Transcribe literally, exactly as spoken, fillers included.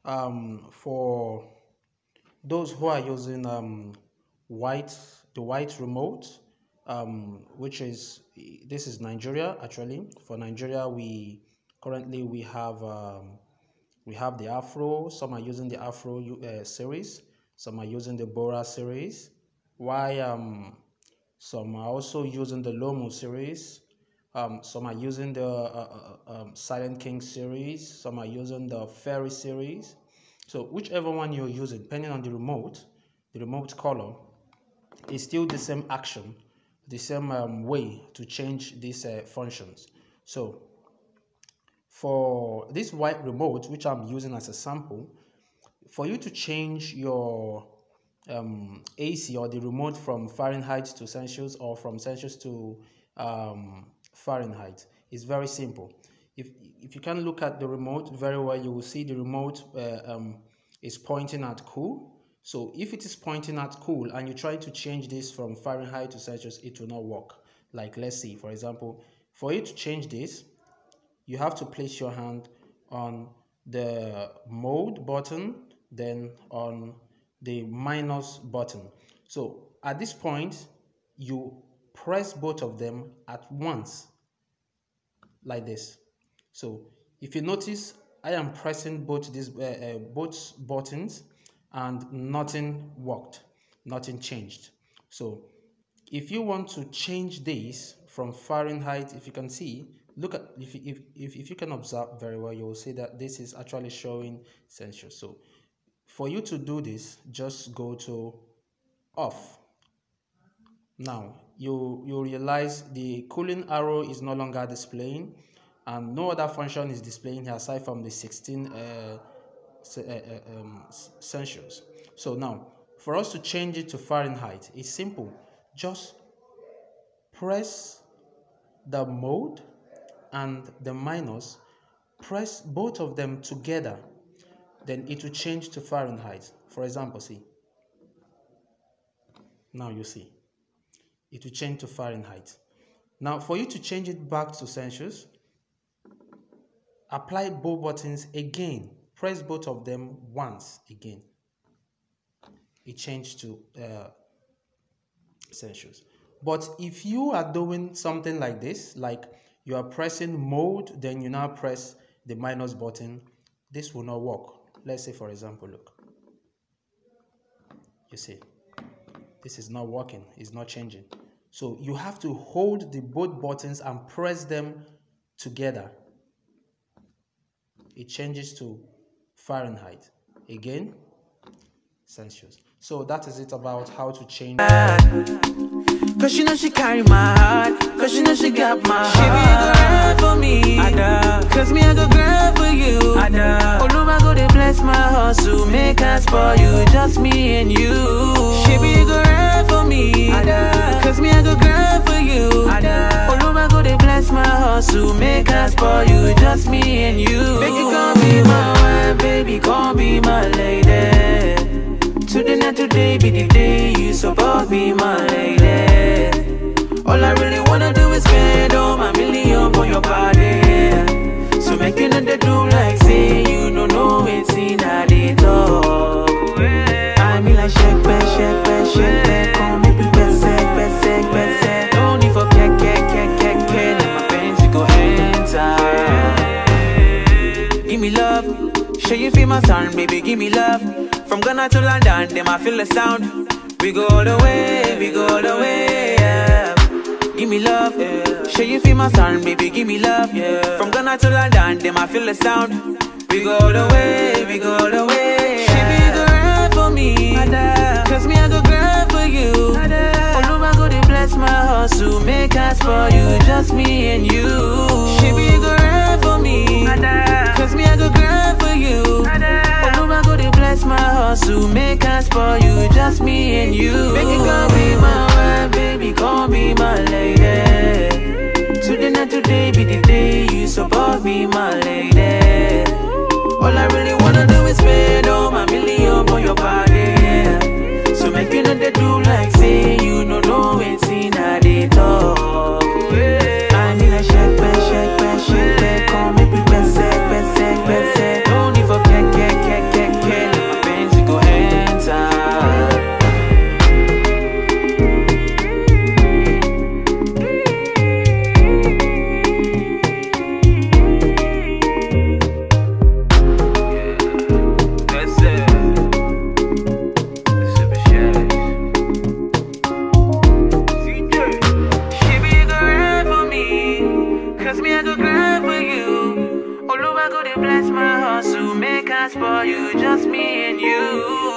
Um, for those who are using um, white, the white remote, um, which is this is Nigeria actually. For Nigeria, we currently we have um, we have the Afro. Some are using the Afro uh, series. Some are using the Bora series. Why um, some are also using the Lomo series. Um, some are using the uh, uh, um, Silent King series. Some are using the Fairy series. So whichever one you're using, depending on the remote, the remote color, is still the same action, the same um, way to change these uh, functions. So for this white remote, which I'm using as a sample, for you to change your um, A C or the remote from Fahrenheit to Celsius or from Celsius to um, Fahrenheit, is very simple. If, if you can look at the remote very well, you will see the remote uh, um, is pointing at cool. So if it is pointing at cool and you try to change this from Fahrenheit to Celsius, it will not work. Like let's see, for example, for you to change this, you have to place your hand on the mode button, then on the minus button. So at this point, you press both of them at once, like this. So if you notice, I am pressing both these uh, uh, both buttons and nothing worked, nothing changed. So if you want to change this from Fahrenheit, if you can see, look at if if if, if you can observe very well, you will see that this is actually showing Celsius. So for you to do this, just go to off. Now you you realize the cooling arrow is no longer displaying, and no other function is displaying here aside from the sixteen uh, uh, uh, um, Celsius. So now for us to change it to Fahrenheit, it's simple. Just press the mode and the minus, press both of them together, then it will change to Fahrenheit. For example, see, now you see it will change to Fahrenheit. Now for you to change it back to Celsius, apply both buttons again, press both of them once again, it changed to uh, Celsius. But if you are doing something like this, like you are pressing mode, then you now press the minus button, this will not work. Let's say, for example, look, you see, this is not working, it's not changing. So you have to hold the both buttons and press them together. It changes to Fahrenheit. Again, Celsius. So that is it about how to change. Cause she know she carry my heart, cause she know she got my heart. She be a girl for me, I know. Cause me I go girl for you, I know. Oh no, I go to bless my hustle, make us for you, just me and you. She be a girl for me, I know. Cause me I go girl for you, I know. Oh no, I go to bless my hustle, make us for you, just me and you. Make you come be my wife, baby, come be my lady. Today not today be the day you support me, my lady. All I really wanna do is spend all my million on your body. So make you not do like say you don't know it's in a day talk. I mean like shake back, shake back, shake back. Come make me best sec, best sec, best sec. No need for kek, kek, kek, kek, kek. Let my pants you go enter. Give me love, show you feel my sound, baby, give me love. From Ghana to London, them I feel the sound. We go all the way, we go all the way, yeah. Give me love, yeah. Show you feel my sound, baby, give me love, yeah. From Ghana to London, them I feel the sound. We go all the way, we go all the way, yeah. She be the girl for me, cause me I go girl for you. Oh no, I go to bless my hustle, make us for you, just me and you. She be the girl for me, cause me I go girl for you. Oh no, I go to bless my hustle, make us for you, just me and you. Make it come be my wife, baby, come be my lady. Today not today be the day you support me, my lady. All I really wanna do is spend all my million on your body. So make you know they do like say you don't know it's in a day talk. I mean like shake back, shake back, shake back. Come make me best sec, best sec, best sec. No need for kek, kek, kek, kek. just for you, just me and you.